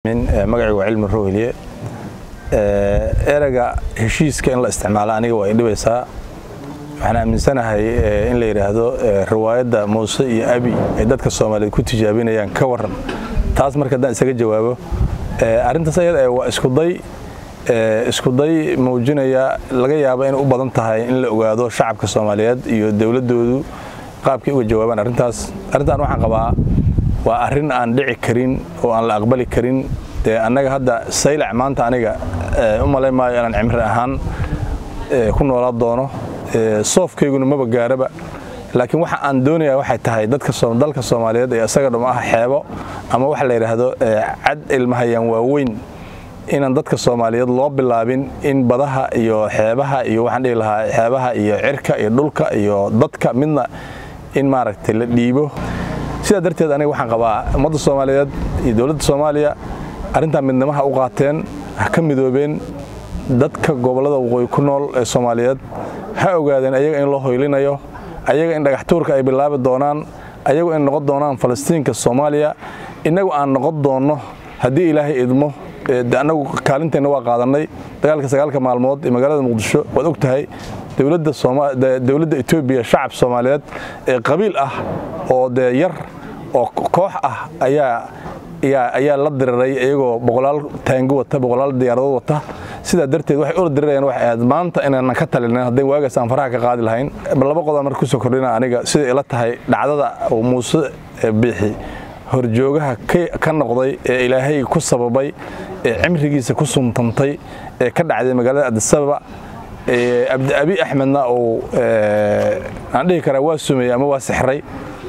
magacaygu waa cilmi rohiliye erayga heshiiska in la isticmaalo aniga waa idhibaysaa waxaan aaminsanahay in la yiraahdo riwaayadda Muuse iyo Abi ay dadka Soomaaliyeed ku tijaabinayaan ka waran taas marka daan isaga jawaabo arintaas ayada waa isku day muujinaya laga yaabo in u badan tahay in la ogaado shacabka Soomaaliyeed iyo dawladoodu qaabkii uga jawaabaan arintan waxaan qabaa waa arin aan dhici karin oo aan la aqbali karin annaga hadda saylac maanta aniga u maleeymaayo inaan cimri ahaan ku noolaa doono soofkeyguna maba gaaraba laakiin waxa aan doonayaa waxay tahay dalka Soomaaliyeed ee asaga dhum ah xeebo ama waxa la yiraahdo cad ilmahayaan waaweyn inaan dadka Soomaaliyeed loo bilaabin in badaha iyo xeebaha iyo waxaan dhihi lahaa xeebaha iyo cirka iyo dhulka iyo dadka midna in maaragtay la dhiibo sida darteed aniga waxaan qabaa ummadda Soomaaliyeed iyo dawladda Soomaaliya arinta midnimada u qaateen ka midoobeen dadka gobolada waqooyi ku nool ee Soomaaliyeed ha ogaadeen ayaga in loo hoylinayo ayaga in dhagax tuurka ay bilaabi doonaan ayaga in noqon doonaan Falastiinka Soomaaliya inagu aan noqon doono hadii Ilaahay idmo anagu kaalinteena waa qaadanay dagaalka 9 maalmood ee magaalada Muqdisho waad ogtahay dawladda Itoobiya shacab Soomaaliyeed ee qabiil ah oo yar oo koox ah ayaa la diriray iyagoo boqolaal taango wata boqolaal diyaarado wata sida darteed waxay u dirayeen wax aad maanta inaan ka talinay haday waagas aan faraha ka qaadi lahayn laba qodob markuu soo kordhina aniga sida ila tahay dhacdada oo Muuse bixi horjoogaha ka noqday ee Ilaahay ku sababay ee cimrigiisa ku suntantay ee ka dhacday magaalada Addis Ababa Abi Ahmedna oo aan dhihi karaa waa sumay ama waa sixray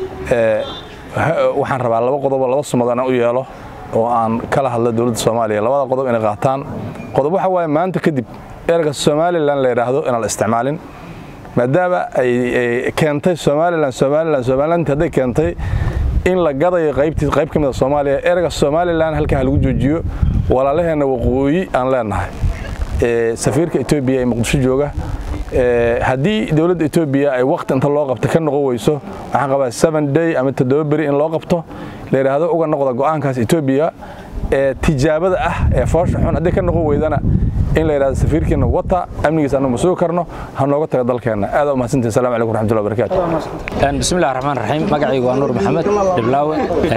waxaan rabaa laba qodob laba sumadan u yeelo oo aan kala hadlo dawladda Soomaaliya labada qodob inay qaataan qodob waxa way maanta kadib erayga Somaliland la yiraahdo in la isticmaalin maadaama ay keentay Somaliland haday keentay in la gadayo qayb kamid Soomaaliya erayga Somaliland halka lagu joojiyo walaalaheena waqooyi aan leenahay safiirka Itoobiya ee Muqdisho jooga hadii dawladda Itoobiya ay waqti inta loo qabto ka noqon weyso waxaan qabaa 7 day ama 7 bari in loo qabto la yiraahdo uga noqdo go'aankaas Itoobiya ee tijaabada ah ee foosh xun hadii ka noqon weydana in la yiraahdo safiirkeena wata amnigiisa aanu mas'uul karno ha nooga tago dalkeena aad u mahadsantahay salaamu calaykum warahmatullahi wabarakaatuh bismillaahir rahmaanir rahiim magacaygu waa Nuur Maxamed Diblaawe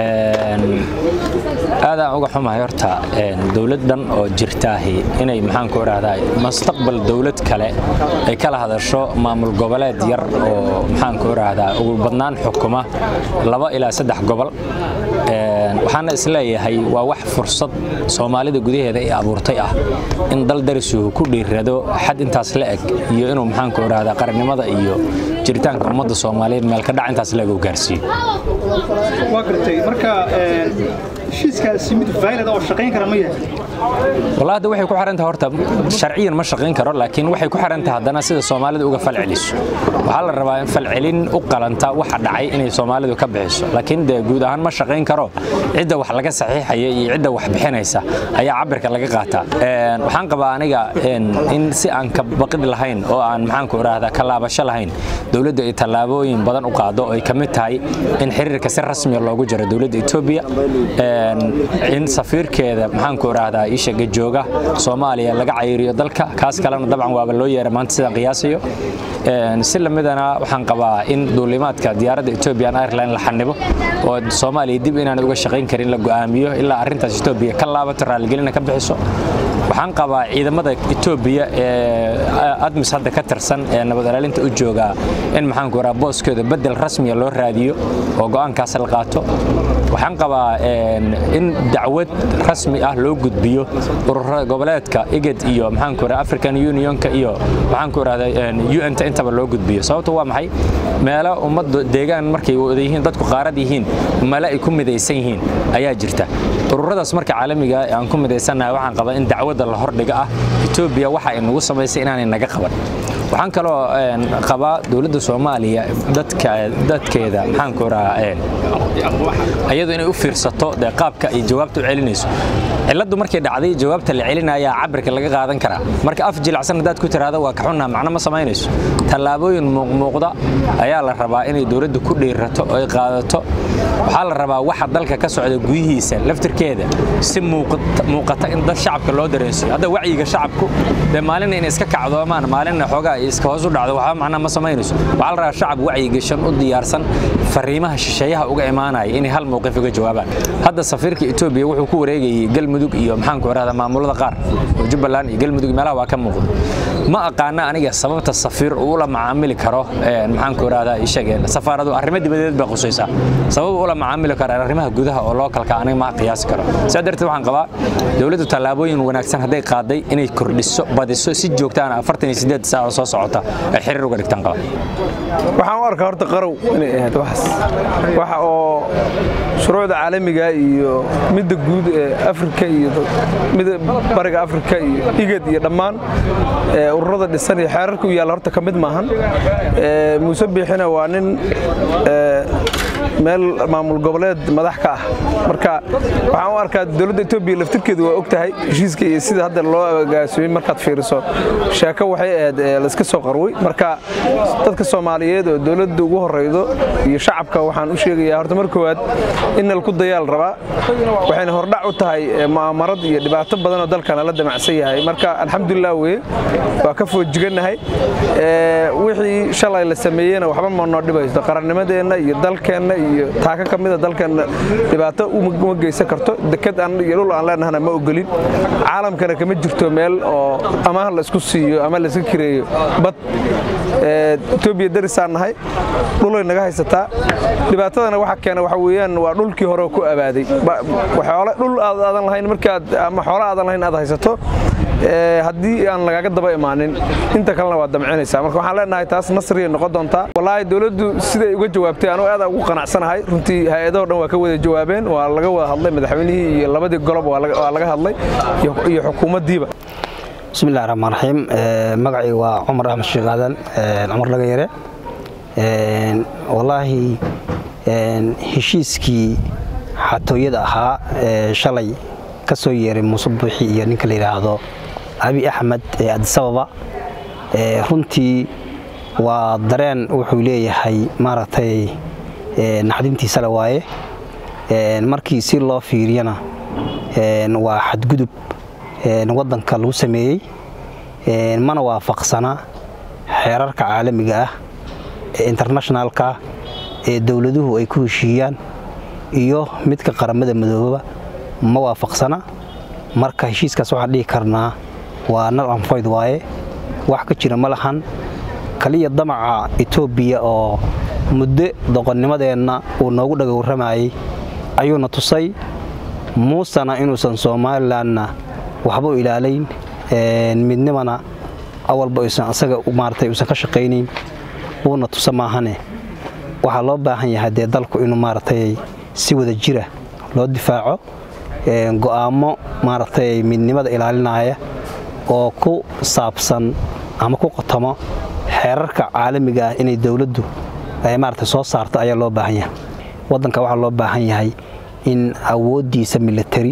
aad aan uga xumahay horta dawladdan oo jirtaahi inay maxaan ku raahday mustaqbal dawlad kale ay kala hadasho maamul goboleed yar oo maxaan ku raahdaa ugu badnaan xukuma 2 ilaa 3 gobol waxaan isleeyahay waa wax fursad Soomaalida gudaheeda ay abuurtay ah in dal darisuhu ku dhiirado xad intaas la eg iyo inuu maxaan ku raahdaa qarannimada iyo jiritaanka ummadda Soomaaliyeed meel ka dhac intaas la gaarsiiyo waa gartay marka heshiiskaasi mid faa'iido oo shaqeyn kara ma yahay والله ده waxay ku xirantahay horta sharciyan ma shaqeyn karo laakiin waxay ku xirantahay hadana sida Soomaalidu uga falceliso waxa la rabaa in falcelin u qalanta waxa dhacay inay Soomaalidu ka bixiso laakiin guud ahaan ma shaqeyn karo cidda wax laga saxiixay iyo cidda wax bixinaysa ayaa cabirka laga qaataa waxaan qabaa aniga in si aan ka baqid lahayn oo aan maxaan ku raahdaa kalaabasho lahayn dawladda ay talaabooyin badan u qaado oo ay kamid tahay in xiriirka si rasmi ah loogu jaro dawladda Itoobiya in safiirkeeda maxaan ku raahdaa ishaga jooga Soomaaliya laga cayriyo dalka kaas kalena dabcan waa loo yeeray maanta sida qiyaasiyo si lamidana waxaan qabaa in duulimaadka diyaaradda Ethiopian Airlines la xanibo oo Soomaaliya dib inaan uga shaqeyn karin la go'aamiyo ilaa arintaas Ethiopia ka laabato raaligelina ka bixiso waxaan qabaa ciidamada Ethiopia ee admis hadda ka tirsan ee nabad ilaalinta u jooga in maxaan ku raraa booskooda bedel rasmi ah loo raadiyo oo go'aankaas la qaato waxaan qabaa in dacwad rasmi ah loo gudbiyo ururada goboleedka IGAD iyo maxaan ku raraa African Unionka iyo maxaan ku raraa UN intaba loo gudbiyo sababtoo waa maxay meelo ummad deegaan markay wadayihiin dadku qaarad yihiin mala ay ku midaysan yihiin ayaa jirta ururadaas marka caalamiga ah aan ku midaysanahay waxaan qabaa in dacwada la hordhiga ah Ethiopia waxa ay nagu sameysay inaanay naga qaban waxaan kaloo qabaa dawladda Soomaaliya dadkeeda maxaan ku raraa ayadu inay u fiirsato qaabka ay jawaabtu celinayso ciladu markay dhacday jawaabta la celinaya cabirka laga qaadan karaa marka af jilacsan hadaad ku tiraado waa ka xunna macna ma sameynayso talaabooyin muuqda ayaa la rabaa inay dawladdu ku dheerato oo ay qaadato waxa la rabaa waxa dalka ka socda guyihiisa laftirkeeda si muuqata in dad shacabka loo dareeso hada wacyiga shacabku de maalin in iska kacdoomaan maalin xoogaa iska hoos u dhacdo waxa macna ma sameynayso waxa la rabaa shacab wacyiga shan u diyaarsan fariimaha shisheeyaha uga imaanaya in hal mowqif uga jawaabaan hadda safiirka Itoobiya wuxuu ku wareegayay galmudug iyo maxaan ku raada maamulada qaar oo Jubbaland iyo galmudug meelaha waa ka muuqdo ma aqaana aniga sababta safiir uu la macaamili karo maxaan ku raada ishageen safaaradu arrimo dibadeed ba qosaysa sabab uu la macaamili karo arrimaha gudaha oo localka aniga ma qiyaas karo sadarteed waxaan qabaa dawladdu talaabooyin wanaagsan haday qaaday inay kordhiso badiso si joogtaan 48 saac soo socota ay xiriir uga dhigtaan qaba waxaan u arkaa horta qarow inay ahayd waxa oo shuruucda caalamiga iyo midda guud ee Afrika iyo mid bariga Afrika iyo igad iyo dhammaan ururada dhisan iyo xeerarka u yaal horta kamid maahan Muuse Biixina waa nin meel maamul goboleed madax ka ah marka waxaan u arkaa dawladda Itoobiya laftirkeedu waa ogtahay heshiiska iyo sida hadda loo agaasiyay markaad fiiriso sheeko waxay ahayd la iska soo qarway marka dadka Soomaaliyeed oo dawladda ugu horeydo iyo shacabka waxaan u sheegayaa horta marka koowaad in la ku dayaal rabaa waxayna hordhac u tahay maamarad iyo dhibaato badan oo dalkana la damacsan yahay marka alxamdulillah waa ka foojiganahay wixii shalay la sameeyayna waxba ma noo dhibaysto qarannimadeena iyo dalkeena iyo taaka kamida dalkeena dhibaato uma geysan karto dekad aan iyo dhul aan leenahay ma ogolin caalamkana kama jirto meel oo ama la isku siiyo ama la iska kireeyo bad Itoobiya darisaan nahay dhul ay naga haysataa dhibaatadana waxa keenay waxa weeyaan waa dhulkii hore ku abaaday waxa dhul aadan lahayn markaad ama xoolo aadan lahayn aad haysato haddii aan lagaga daba imaanin inta kalena waa damcinaysaa marka waxaan leenahay taas nasriye noqon doonta wallahi dawladdu siday uga jawaabtay anu aad ugu qanacsanahay runtii hay'adaha dhan waa ka wada jawaabeen waa laga wada hadlay madaxweynihii iyo labadii golob waa laga hadlay iyo xukuumaddiiba bismillaahir rahmaanir rahiim magacay waa Umar Ahmed Sheekh Aadan Umar laga yare wallahi heshiiskii xatooyada ahaa shalay ka soo yeeray Muuse Biixi iyo ninka la yiraahdo Abi Ahmed Addis Ababa runtii waa dareen wuxuu leeyahay maaragtay naxdintiisa la waaye markii si loo fiiriyana waa xadgudub wadanka lagu sameeyay mana waafaqsana xeerarka caalamiga ah ee internationalka ee dawladuhu ay ku heshiiyaan iyo midka qaramada midoobay ma waafaqsana marka heshiiskaas waxaan dhihi karnaa waa nal anfayd waaye wax ka jira ma lahan kaliya damaca Itoobiya oo muddo doqonnimadeena uu noogu dhagawramayay ayuuna tusay Muusana inuusan Soomaaliland waxba u ilaaleyn midnimana awalba aysan asaga u maartay uusan ka shaqeyneen uuna tusamaahane waxa loo baahan yahay dalku inuu maartay si wada jira loo difaaco go'aamo maartay midnimada ilaalinaya oo ku saabsan ama ku qotamo xeerarka caalamiga ah inay dawladdu ay maartay soo saarto ayaa loo baahan yahay wadanka waxa loo baahan yahay in awoodiisa military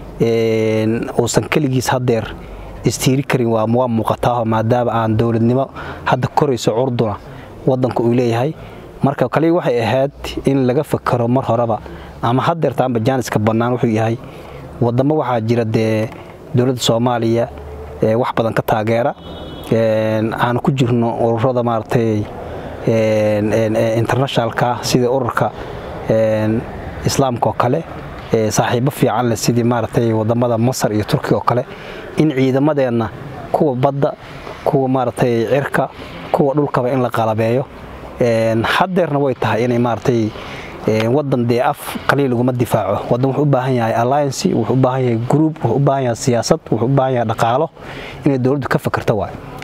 uusan kaligiis hadeer istiiri karin waa muuqataa maadaama aan dawladnimo hadda korayso curduna wadanku uu leeyahay marka kale waxay ahayd in laga fakaro mar horeba ama hadeertaanba jaaniska bannaan wuxuu yahay wadamo waxaa jira dawladda Soomaaliya wax badan ka taageera aan ku jirno ururada maartay internationalka sida ururka islaamka oo kale saaxiibo fiican leh sidii maartay wadamada Masar iyo Turkiga oo kale in ciidamadeena kuwa badda kuwa maartay cirka kuwa dhulkaba in la qalabeeyo hadeerna way tahay inay maartay wadan af qaliil lagu ma difaaco wadan wuxuu u baahan yahay alliance wuxuu u baahan yahay group wuxuu u baahan yahay siyaasad wuxuu u baahan yahay dhaqaalo inay dawladdu ka fakarto waay